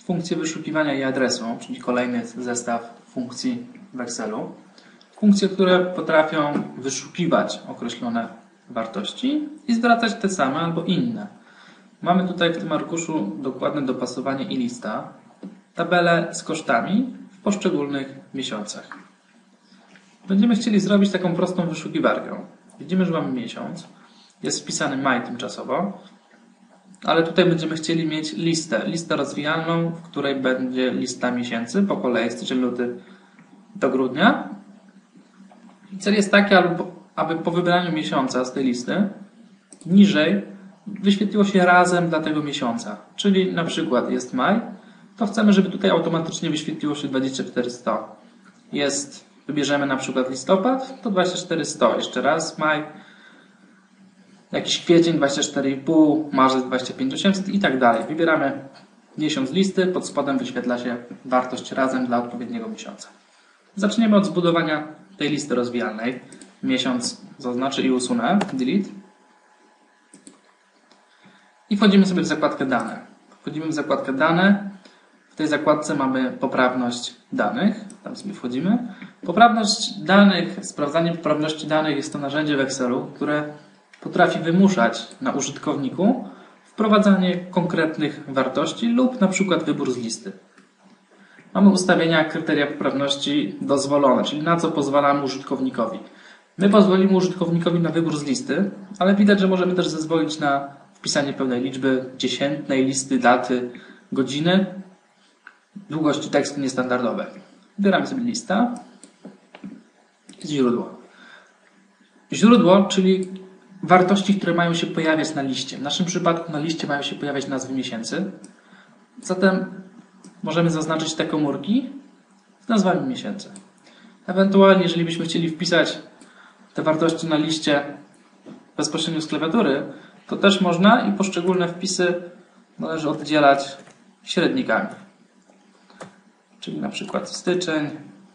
funkcję wyszukiwania i adresu, czyli kolejny zestaw funkcji w Excelu. Funkcje, które potrafią wyszukiwać określone wartości i zwracać te same albo inne. Mamy tutaj w tym arkuszu dokładne dopasowanie i lista, tabelę z kosztami w poszczególnych miesiącach. Będziemy chcieli zrobić taką prostą wyszukiwarkę. Widzimy, że mamy miesiąc, jest wpisany maj tymczasowo, ale tutaj będziemy chcieli mieć listę rozwijalną, w której będzie lista miesięcy po kolei styczeń, luty do grudnia. I cel jest taki, aby po wybraniu miesiąca z tej listy niżej wyświetliło się razem dla tego miesiąca. Czyli na przykład jest maj, to chcemy, żeby tutaj automatycznie wyświetliło się 24100. Wybierzemy na przykład listopad, to 24100. Jeszcze raz maj, jakiś kwiecień 24,5, marzec 25800 i tak dalej. Wybieramy miesiąc listy, pod spodem wyświetla się wartość razem dla odpowiedniego miesiąca. Zaczniemy od zbudowania tej listy rozwijalnej. Miesiąc zaznaczę i usunę, delete. I wchodzimy sobie w zakładkę dane. Wchodzimy w zakładkę dane. W tej zakładce mamy poprawność danych. Tam sobie wchodzimy. Poprawność danych, sprawdzanie poprawności danych jest to narzędzie w Excelu, które potrafi wymuszać na użytkowniku wprowadzanie konkretnych wartości lub na przykład wybór z listy. Mamy ustawienia kryteria poprawności dozwolone, czyli na co pozwalamy użytkownikowi. My pozwolimy użytkownikowi na wybór z listy, ale widać, że możemy też zezwolić na wpisanie pełnej liczby, dziesiętnej listy, daty, godziny, długości tekstu niestandardowe. Wybieramy sobie lista i źródło. Źródło, czyli wartości, które mają się pojawiać na liście. W naszym przypadku na liście mają się pojawiać nazwy miesięcy. Zatem możemy zaznaczyć te komórki z nazwami miesięcy. Ewentualnie, jeżeli byśmy chcieli wpisać te wartości na liście bezpośrednio z klawiatury, to też można i poszczególne wpisy należy oddzielać średnikami. Czyli na przykład styczeń,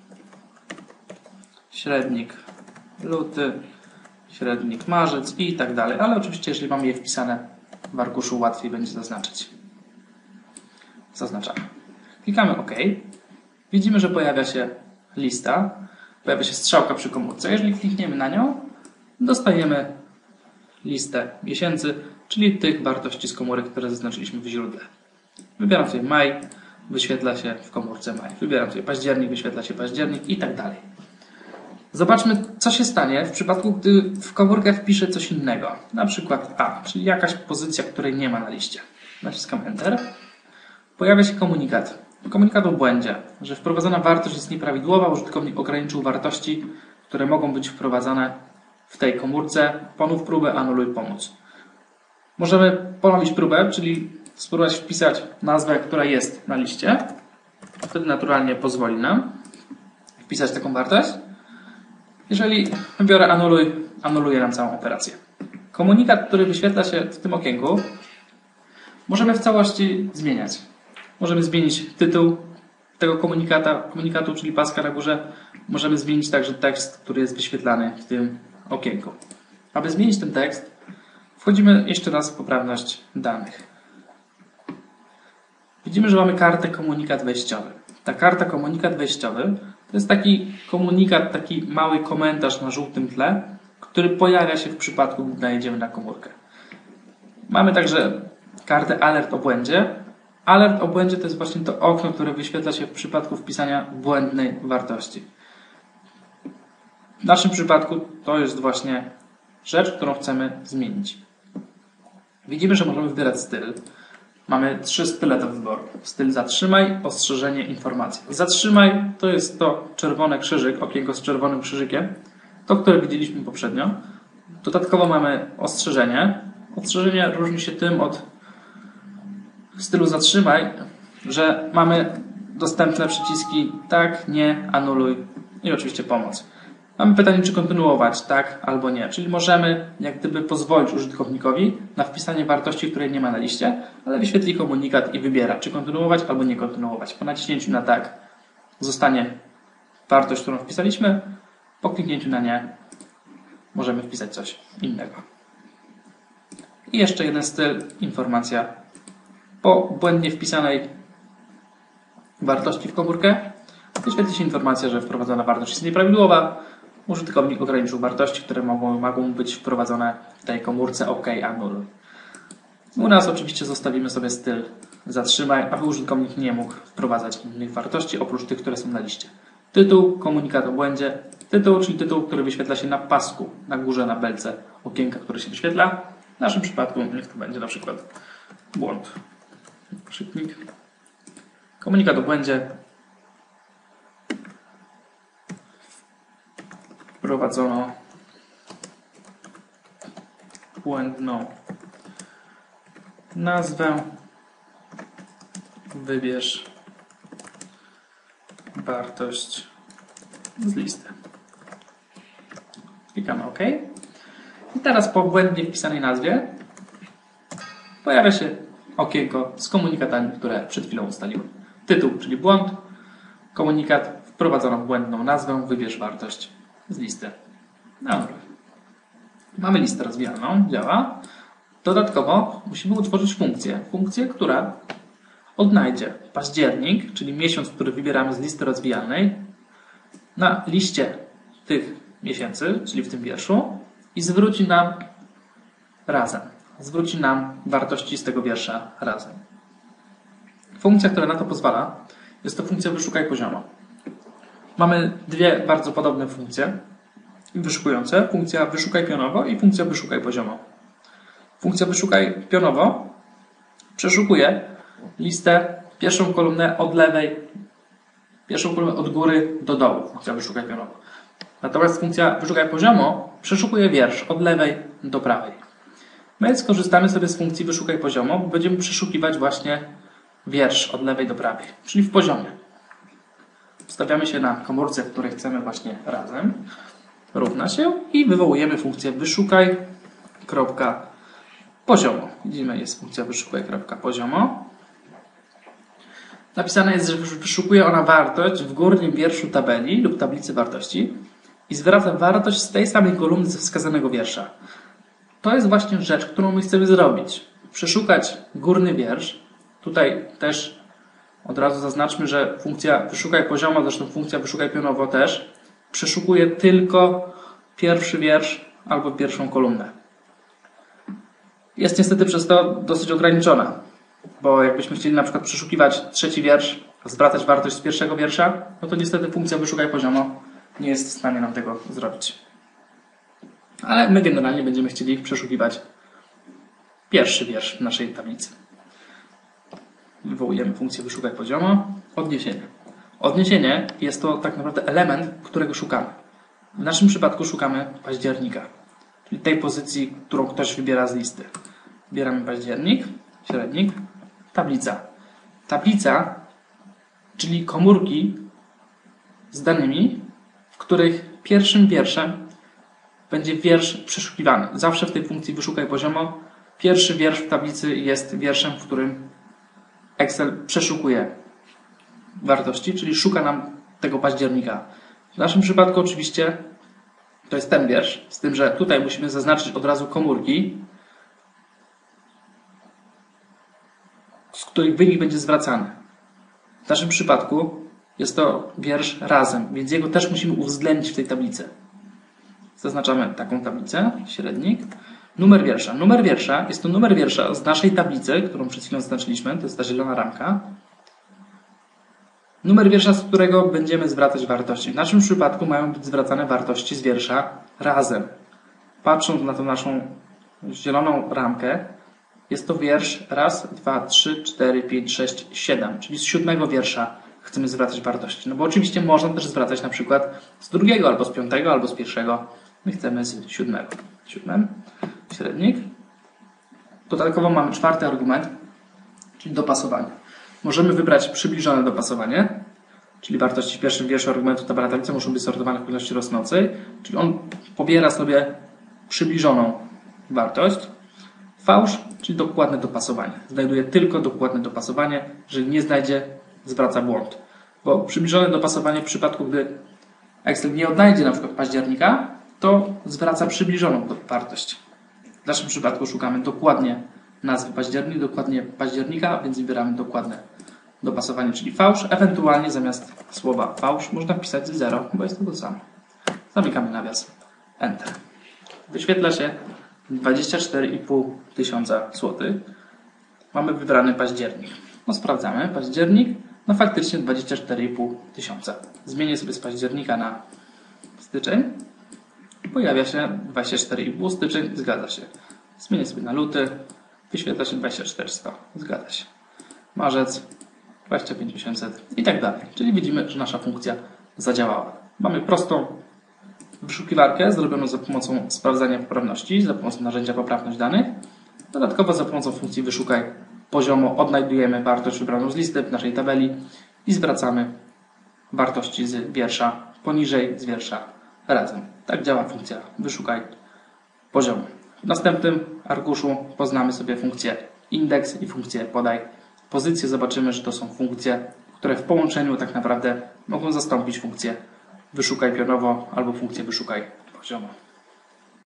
średnik luty, średnik marzec i tak dalej. Ale oczywiście, jeżeli mamy je wpisane w arkuszu, łatwiej będzie zaznaczyć. Zaznaczamy. Klikamy OK. Widzimy, że pojawia się lista. Pojawia się strzałka przy komórce. Jeżeli klikniemy na nią, dostajemy listę miesięcy, czyli tych wartości z komórek, które zaznaczyliśmy w źródle. Wybieram sobie maj, wyświetla się w komórce maj. Wybieram sobie październik, wyświetla się październik i tak dalej. Zobaczmy, co się stanie w przypadku, gdy w komórkę wpiszę coś innego. Na przykład A, czyli jakaś pozycja, której nie ma na liście. Naciskam Enter. Pojawia się komunikat. Komunikat o błędzie, że wprowadzona wartość jest nieprawidłowa. Użytkownik ograniczył wartości, które mogą być wprowadzane w tej komórce. Ponów próbę, anuluj, pomóc. Możemy ponowić próbę, czyli spróbować wpisać nazwę, która jest na liście. Wtedy naturalnie pozwoli nam wpisać taką wartość. Jeżeli wybiorę anuluj, anuluje nam całą operację. Komunikat, który wyświetla się w tym okienku, możemy w całości zmieniać. Możemy zmienić tytuł tego komunikatu, czyli paska na górze. Możemy zmienić także tekst, który jest wyświetlany w tym okienku. Aby zmienić ten tekst, wchodzimy jeszcze raz w poprawność danych. Widzimy, że mamy kartę komunikat wejściowy. Ta karta komunikat wejściowy to jest taki komunikat, taki mały komentarz na żółtym tle, który pojawia się w przypadku, gdy najedziemy na komórkę. Mamy także kartę alert o błędzie. Alert o błędzie to jest właśnie to okno, które wyświetla się w przypadku wpisania błędnej wartości. W naszym przypadku to jest właśnie rzecz, którą chcemy zmienić. Widzimy, że możemy wybierać styl. Mamy 3 style do wyboru. Styl zatrzymaj, ostrzeżenie, informacja. Zatrzymaj to jest to czerwone krzyżyk, okienko z czerwonym krzyżykiem, to, które widzieliśmy poprzednio. Dodatkowo mamy ostrzeżenie. Ostrzeżenie różni się tym od stylu zatrzymaj, że mamy dostępne przyciski tak, nie, anuluj i oczywiście pomoc. Mamy pytanie, czy kontynuować, tak albo nie. Czyli możemy jak gdyby pozwolić użytkownikowi na wpisanie wartości, której nie ma na liście, ale wyświetli komunikat i wybiera, czy kontynuować albo nie kontynuować. Po naciśnięciu na tak zostanie wartość, którą wpisaliśmy. Po kliknięciu na nie możemy wpisać coś innego. I jeszcze jeden styl, informacja. Po błędnie wpisanej wartości w komórkę, wyświetli się informacja, że wprowadzona wartość jest nieprawidłowa. Użytkownik ograniczył wartości, które mogą być wprowadzone w tej komórce OK, anul. U nas oczywiście zostawimy sobie styl zatrzymaj, aby użytkownik nie mógł wprowadzać innych wartości oprócz tych, które są na liście. Tytuł, komunikat o błędzie. Tytuł, czyli tytuł, który wyświetla się na pasku, na górze, na belce okienka, które się wyświetla. W naszym przypadku niech to będzie na przykład błąd. Szybnik. Komunikat o błędzie. Wprowadzono błędną nazwę. Wybierz wartość z listy. Klikamy OK. I teraz po błędnie wpisanej nazwie pojawia się okienko z komunikatami, które przed chwilą ustaliłem. Tytuł, czyli błąd. Komunikat, wprowadzono błędną nazwę. Wybierz wartość z listy. Dobra. Mamy listę rozwijalną, działa. Dodatkowo musimy utworzyć funkcję, która odnajdzie październik, czyli miesiąc, który wybieramy z listy rozwijalnej, na liście tych miesięcy, czyli w tym wierszu, i zwróci nam razem. Zwróci nam wartości z tego wiersza razem. Funkcja, która na to pozwala, jest to funkcja wyszukaj poziomo. Mamy dwie bardzo podobne funkcje wyszukujące. Funkcja wyszukaj pionowo i funkcja wyszukaj poziomo. Funkcja wyszukaj pionowo przeszukuje listę, pierwszą kolumnę od lewej, pierwszą kolumnę od góry do dołu. Funkcja wyszukaj pionowo. Natomiast funkcja wyszukaj poziomo przeszukuje wiersz od lewej do prawej. My skorzystamy sobie z funkcji wyszukaj poziomo, bo będziemy przeszukiwać właśnie wiersz od lewej do prawej, czyli w poziomie. Ustawiamy się na komórce, w której chcemy właśnie razem, równa się i wywołujemy funkcję wyszukaj.poziomo. Widzimy, jest funkcja wyszukaj.poziomo. Napisane jest, że wyszukuje ona wartość w górnym wierszu tabeli lub tablicy wartości i zwraca wartość z tej samej kolumny ze wskazanego wiersza. To jest właśnie rzecz, którą my chcemy zrobić. Przeszukać górny wiersz. Tutaj też od razu zaznaczmy, że funkcja wyszukaj poziomo, zresztą funkcja wyszukaj pionowo też, przeszukuje tylko pierwszy wiersz albo pierwszą kolumnę. Jest niestety przez to dosyć ograniczona, bo jakbyśmy chcieli na przykład przeszukiwać trzeci wiersz, zwracać wartość z pierwszego wiersza, no to niestety funkcja wyszukaj poziomo nie jest w stanie nam tego zrobić. Ale my generalnie będziemy chcieli przeszukiwać pierwszy wiersz w naszej tablicy. Wywołujemy funkcję wyszukaj poziomo. Odniesienie. Odniesienie jest to tak naprawdę element, którego szukamy. W naszym przypadku szukamy października, czyli tej pozycji, którą ktoś wybiera z listy. Wybieramy październik, średnik, tablica. Tablica, czyli komórki z danymi, w których pierwszym wierszem będzie wiersz przeszukiwany. Zawsze w tej funkcji wyszukaj poziomo pierwszy wiersz w tablicy jest wierszem, w którym Excel przeszukuje wartości, czyli szuka nam tego października. W naszym przypadku oczywiście to jest ten wiersz, z tym, że tutaj musimy zaznaczyć od razu komórki, z których wynik będzie zwracany. W naszym przypadku jest to wiersz razem, więc jego też musimy uwzględnić w tej tablicy. Zaznaczamy taką tablicę, średnik. Numer wiersza. Numer wiersza jest to numer wiersza z naszej tablicy, którą przed chwilą zaznaczyliśmy, to jest ta zielona ramka. Numer wiersza, z którego będziemy zwracać wartości. W naszym przypadku mają być zwracane wartości z wiersza razem. Patrząc na tą naszą zieloną ramkę, jest to wiersz raz, 2, 3, 4, 5, 6, 7, czyli z 7 wiersza chcemy zwracać wartości. No bo oczywiście można też zwracać na przykład z 2, albo z 5, albo z 1. My chcemy z 7. 7. Średnik. Dodatkowo mamy 4. argument, czyli dopasowanie. Możemy wybrać przybliżone dopasowanie, czyli wartości w pierwszym wierszu argumentu tabela tablica muszą być sortowane w kolejności rosnącej, czyli on pobiera sobie przybliżoną wartość. Fałsz, czyli dokładne dopasowanie. Znajduje tylko dokładne dopasowanie. Jeżeli nie znajdzie, zwraca błąd. Bo przybliżone dopasowanie w przypadku, gdy Excel nie odnajdzie na przykład października, to zwraca przybliżoną wartość. W naszym przypadku szukamy dokładnie nazwy październik, dokładnie października, więc wybieramy dokładne dopasowanie, czyli fałsz. Ewentualnie zamiast słowa fałsz można wpisać 0, bo jest to samo. Zamykamy nawias. Enter. Wyświetla się 24,5 tysiąca złotych. Mamy wybrany październik. No sprawdzamy. Październik, no faktycznie 24,5 tysiąca. Zmienię sobie z października na styczeń. Pojawia się 24,5 styczeń, zgadza się. Zmienię sobie na luty, wyświetla się 2400, zgadza się. Marzec 25800 i tak dalej. Czyli widzimy, że nasza funkcja zadziałała. Mamy prostą wyszukiwarkę zrobioną za pomocą sprawdzania poprawności, za pomocą narzędzia poprawność danych. Dodatkowo za pomocą funkcji wyszukaj poziomo odnajdujemy wartość wybraną z listy w naszej tabeli i zwracamy wartości z wiersza poniżej z wiersza razem. Tak działa funkcja wyszukaj poziomu. W następnym arkuszu poznamy sobie funkcję indeks i funkcję podaj pozycję. Zobaczymy, że to są funkcje, które w połączeniu tak naprawdę mogą zastąpić funkcję wyszukaj pionowo albo funkcję wyszukaj poziomo.